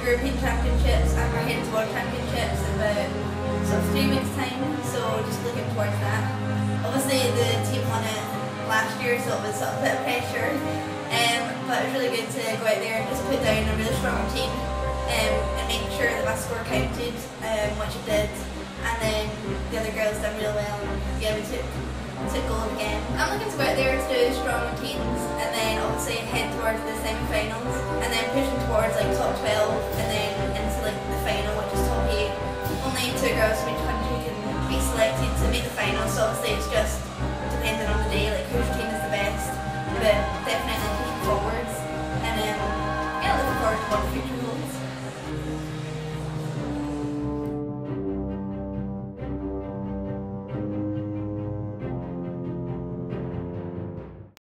European Championships, and we're heading to World Championships in about sort of 3 weeks time, so just looking towards that. Obviously the team won it last year, so it was sort of a bit of pressure, but it was really good to go out there and just put down a really strong routine and make sure that my score counted, which it did, and then the other girls done really well, and yeah, we took gold again. I'm looking to go out there to do strong routines and then obviously head towards the semi-finals and then pushing towards like top 12 and then into like the final, which is top 8. Only 2 girls from each country can be selected to make the final, so obviously it's just